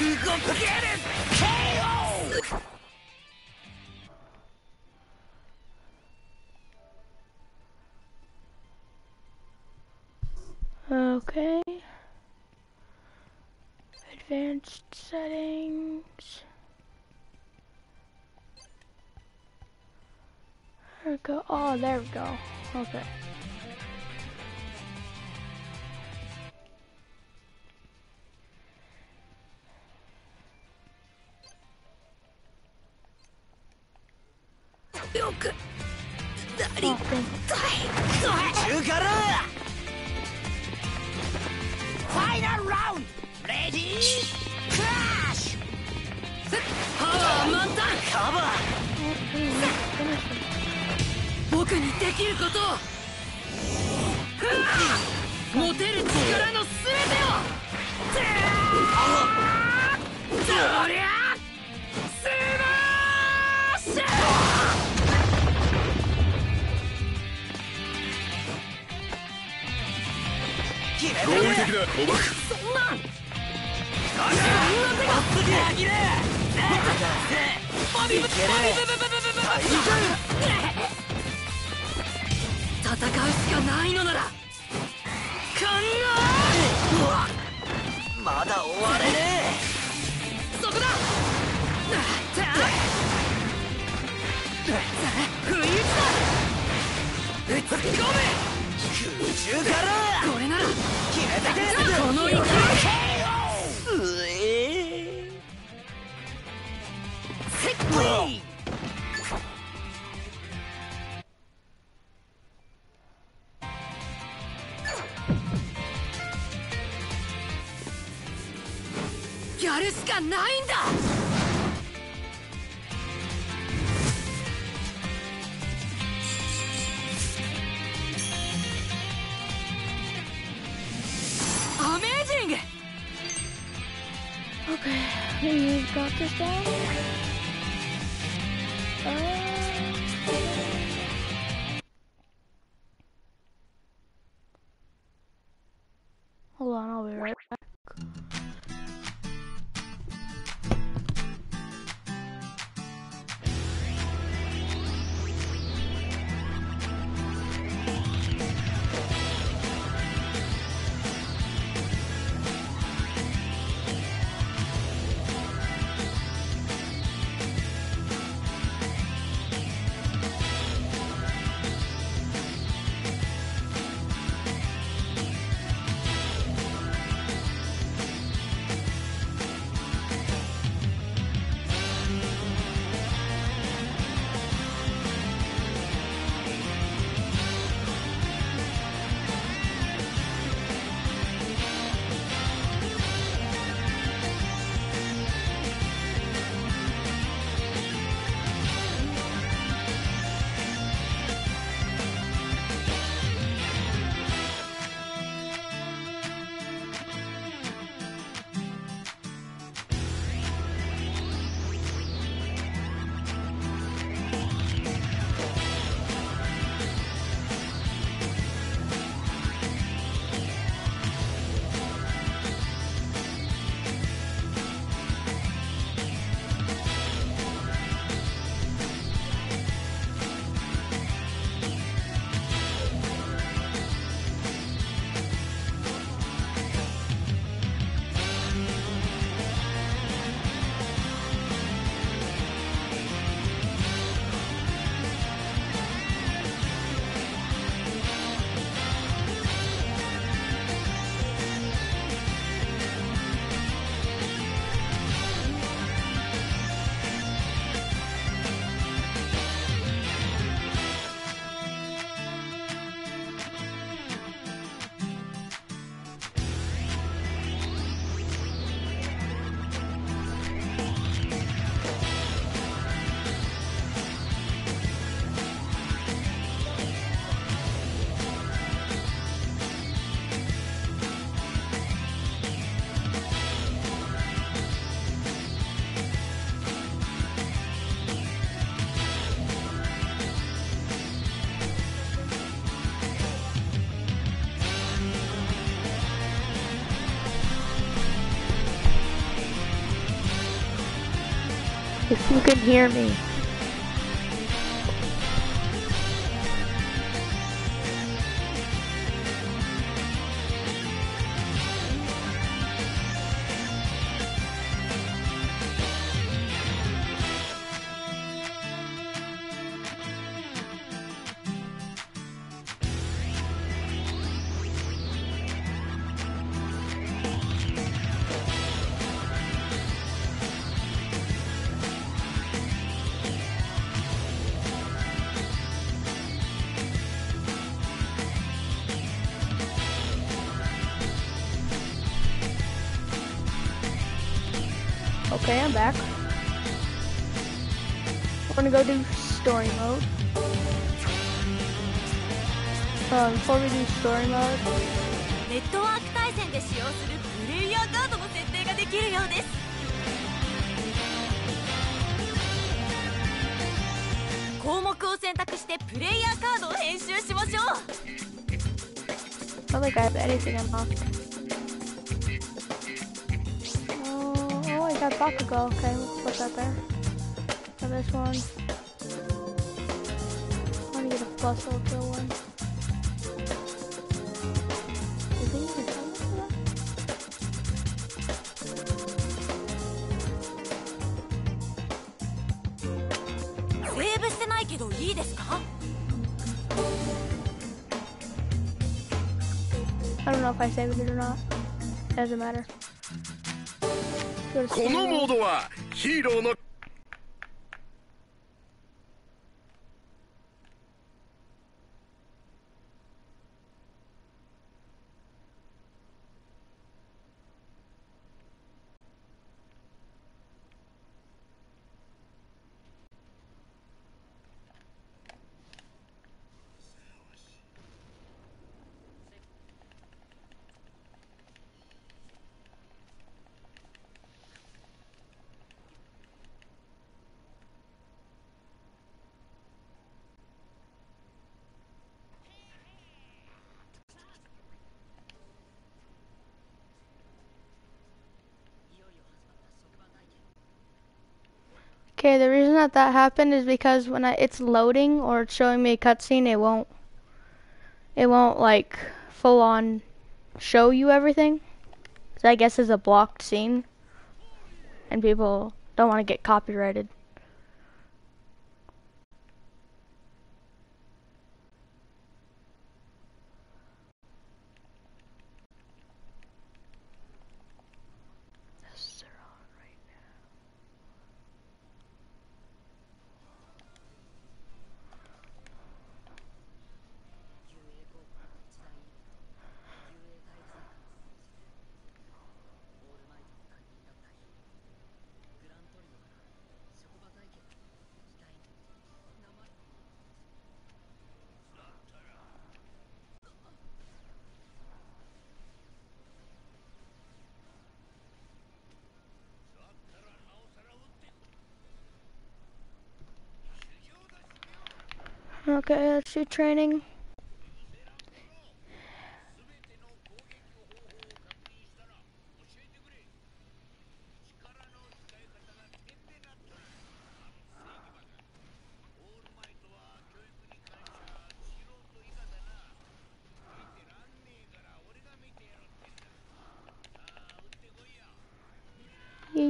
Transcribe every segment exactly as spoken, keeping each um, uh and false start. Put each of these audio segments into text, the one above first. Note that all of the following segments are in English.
Okay. Advanced settings. There we go. Oh, there we go. Okay. Oh, Final round! Ready? Crash! Power Mantan! Cover! 僕にできることを持てる力の全てをそりゃスマッシュ合理的な誤爆。 そんなん自分の手がすげえあぎれバビブバビブブブブブ戦うしかないのなら考えまだ終われねえそこだ不意打ちだ打ち込め空中からこれなら決めたけこの勢いうえセットイやるしかないんだアメージング Okay, we've got this down. Uh, hold on, I'll be right back. If you can hear me. Okay, I'm back. We're gonna go do story mode. Um, before we do story mode, ネットワーク対戦で使用するプレイヤーカードの設定ができるようです。項目を選択してプレイヤーカードを編集しましょう。 I don't think I have anything unlocked. Oh, oh, I got Bakugo. Okay, let's put that there. For this one, I want to get a plus ultra one. Is he even done for that? セーブしてないけどいいですか？ I don't know if I saved it or not. Doesn't matter. Go to この story モー mode. ドはヒーローの Okay, the reason that that happened is because when I, it's loading or it's showing me a cutscene, it won't, it won't like full on show you everything. So I guess it's a blocked scene, and people don't want to get copyrighted. Yes, they're on right now. Okay, let's do training. Yeet.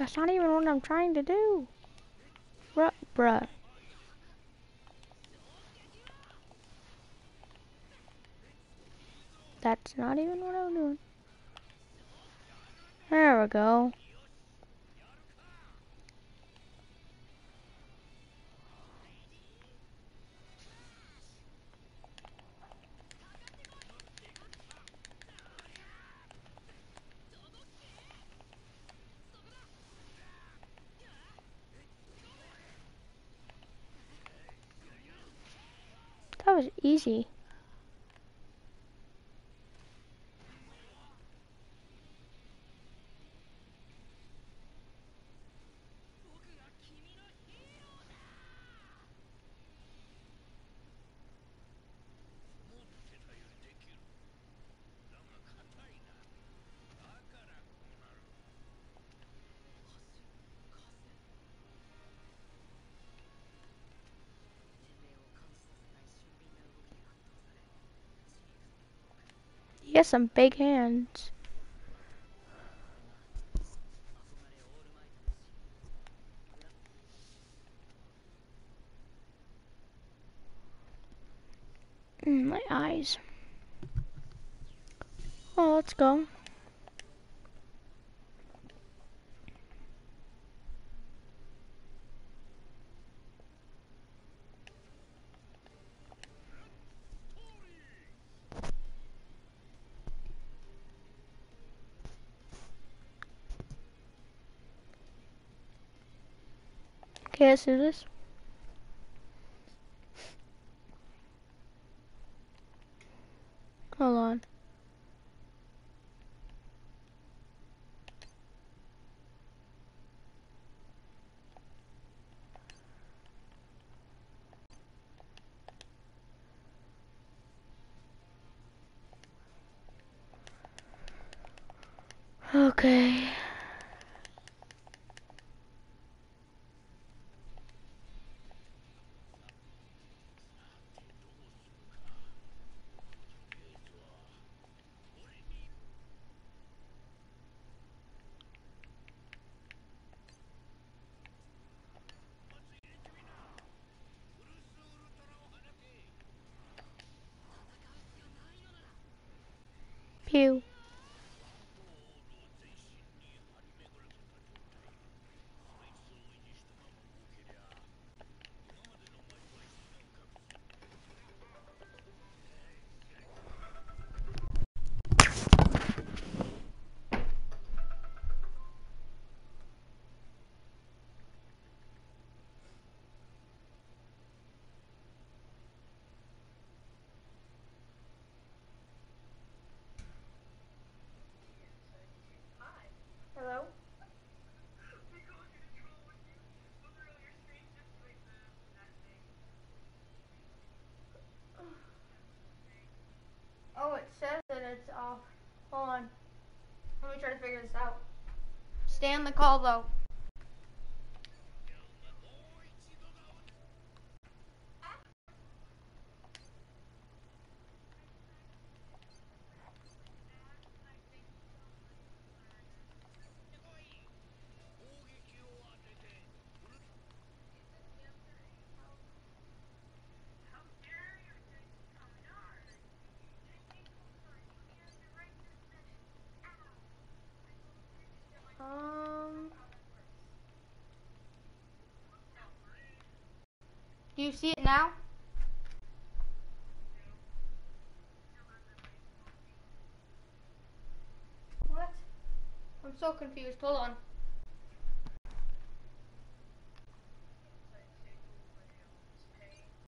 That's not even what I'm trying to do. Bruh, bruh. That's not even what I'm doing. There we go. That was easy. He has some big hands. Mm, my eyes. Oh, let's go. Okay, let's do this. Hold on. Okay. Pew. Hello? Oh, it says that it's off. Hold on. Let me try to figure this out. Stay on the call though. Um, do you see it now? What? I'm so confused. Hold on.